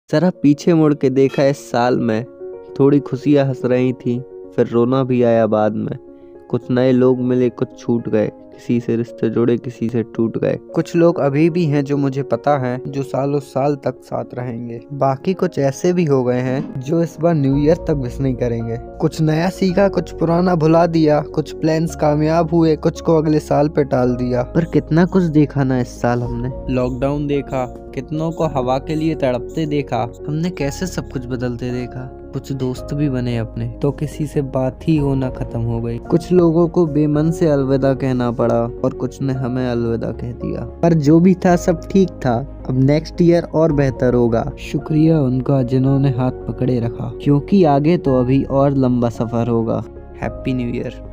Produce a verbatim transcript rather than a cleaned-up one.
जरा पीछे मुड़ के देखा इस साल में, थोड़ी खुशियाँ हंस रही थी, फिर रोना भी आया बाद में। कुछ नए लोग मिले, कुछ छूट गए, किसी से रिश्ते जुड़े, किसी से टूट गए। कुछ लोग अभी भी हैं जो मुझे पता है, जो सालों साल तक साथ रहेंगे। बाकी कुछ ऐसे भी हो गए हैं जो इस बार न्यू ईयर तक विश नहीं करेंगे। कुछ नया सीखा, कुछ पुराना भुला दिया, कुछ प्लान्स कामयाब हुए, कुछ को अगले साल पे टाल दिया। पर कितना कुछ देखा ना इस साल हमने। लॉकडाउन देखा, कितनों को हवा के लिए तड़पते देखा, हमने कैसे सब कुछ बदलते देखा। कुछ दोस्त भी बने अपने, तो किसी से बात ही होना खत्म हो गई। कुछ लोगों को बेमन से अलविदा कहना पड़ा और कुछ ने हमें अलविदा कह दिया। पर जो भी था सब ठीक था। अब नेक्स्ट ईयर और बेहतर होगा। शुक्रिया उनका जिन्होंने हाथ पकड़े रखा, क्योंकि आगे तो अभी और लंबा सफर होगा। Happy new year.